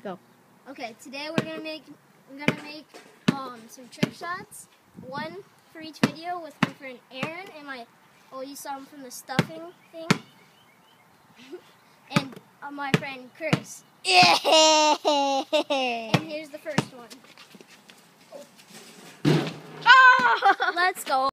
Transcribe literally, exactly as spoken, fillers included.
Go. Okay, today we're gonna make we're gonna make um some trick shots. One for each video with my friend Aaron and my oh you saw him from the stuffing thing, and uh, my friend Chris. Yeah. And here's the first one. Oh! Let's go.